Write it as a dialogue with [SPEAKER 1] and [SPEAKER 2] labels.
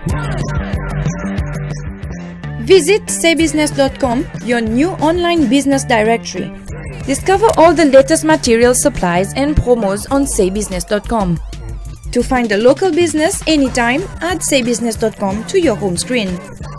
[SPEAKER 1] Visit saybusiness.com, your new online business directory. Discover all the latest material, supplies and promos on saybusiness.com. To find a local business anytime, add saybusiness.com to your home screen.